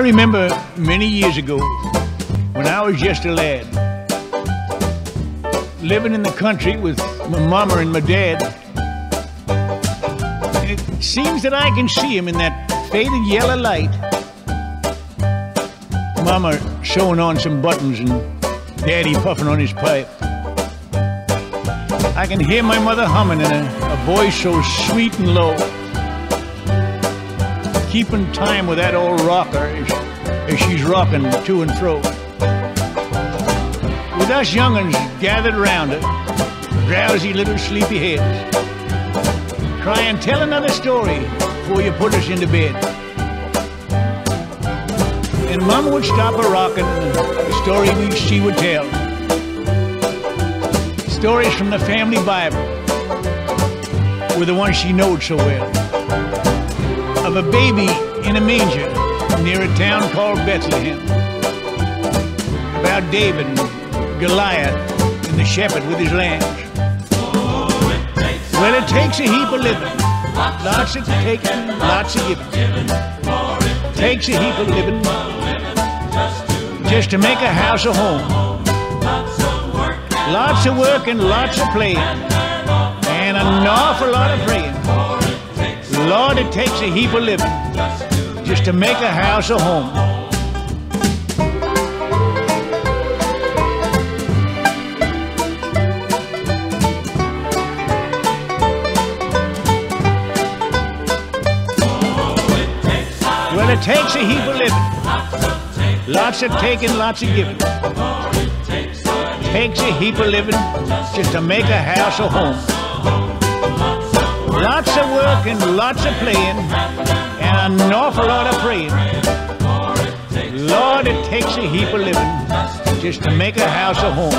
remember many years ago when I was just a lad, living in the country with my mama and my dad. And it seems that I can see him in that faded yellow light. Mama sewing on some buttons and Daddy puffing on his pipe. I can hear my mother humming in a voice so sweet and low, keeping time with that old rocker as she's rocking to and fro. With us young'uns gathered around her, drowsy little sleepy heads, try and tell another story before you put us into bed. And Mama would stop her rocking, and the story she would tell. Stories from the family Bible were the ones she knowed so well. Of a baby in a manger near a town called Bethlehem. About David and Goliath and the shepherd with his lambs. Well, it takes a heap of living, lots of taking, lots of giving. Takes a heap of living just to make a house a home. Lots of work and lots of playing, and an awful lot of praying. Lord, it takes a heap of living just to make a house a home. Well, it takes a heap of living, lots of taking, lots of giving. Takes a heap of living just to make a house a home. Lots of work and lots of playing, and an awful lot of praying. Lord, it takes a heap of living just to make a house a home.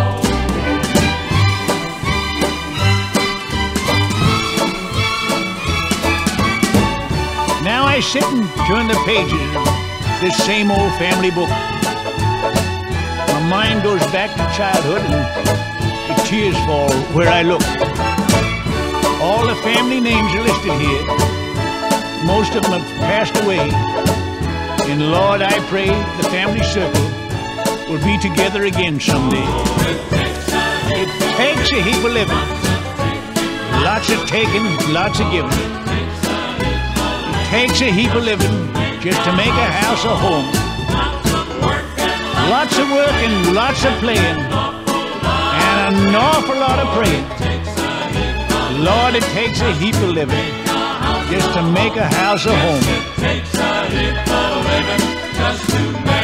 Now I sit and turn the pages of this same old family book. My mind goes back to childhood and the tears fall where I look. All the family names are listed here. Most of them have passed away. And Lord, I pray the family circle will be together again someday. It takes a heap of living, lots of taking, lots of giving. It takes a heap of living just to make a house a home. Lots of work and lots of playing, and an awful lot of praying. Lord, it takes a heap of living just to make a house a home. It takes a heap of living just to make